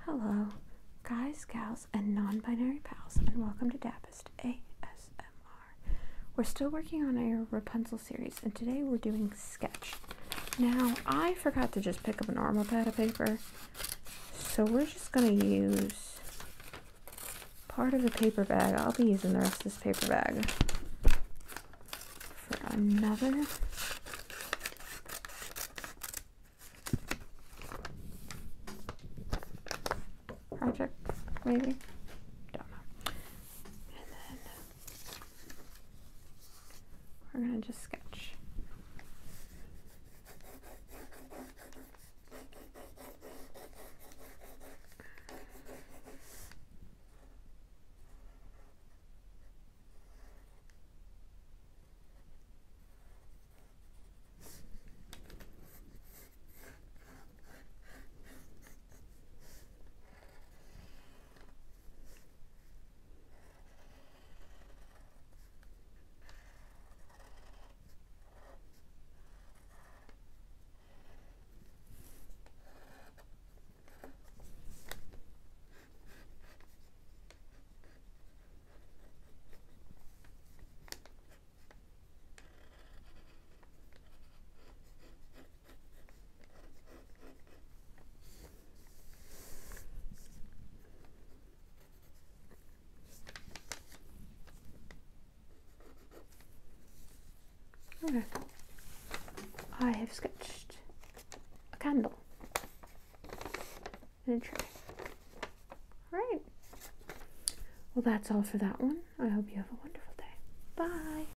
Hello, guys, gals, and non-binary pals, and welcome to Dappist ASMR. We're still working on our Rapunzel series, and today we're doing sketch. Now, I forgot to just pick up a normal pad of paper, so we're just going to use part of the paper bag. I'll be using the rest of this paper bag for another project, maybe? Don't know. And then we're gonna just sketch. Okay. I have sketched a candle in a tray. Alright. Well, that's all for that one. I hope you have a wonderful day. Bye.